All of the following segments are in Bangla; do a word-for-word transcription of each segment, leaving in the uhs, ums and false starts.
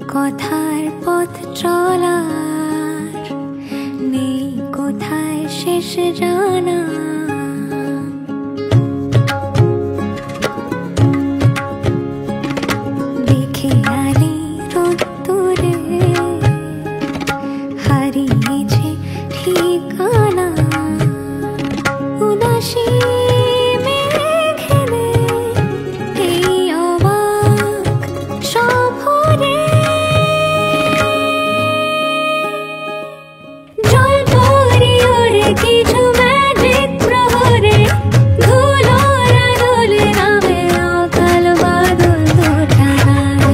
কথার পথ চলার নেই কোথায় শেষ জানা। দেখে আলি রোদ্দুরে হারিয়েছে ঠিকানা। উদাসী মেঘেলে এই অবাক সফরে জলপরিরে কিছু ম্যাজিক প্রহরে ধুলোর আদলে নামে অকাল বাদল দোটানায়।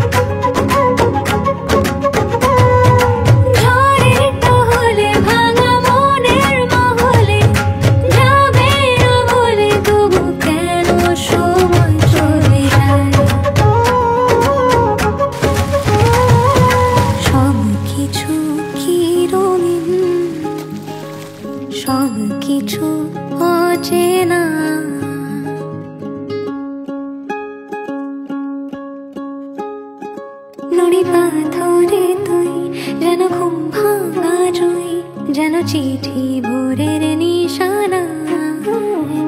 ঝড়ের টহলে ভাঙা মনের মহলে যাবে না বলে তবু কেন সময় চলে যায়। সব কিছু কি রঙিন, সব কিছু অচেনা। নুড়ি পাথরে তুই যেন ঘুম ভাঙা জুই, যেন চিঠি ভোরের নিশানা।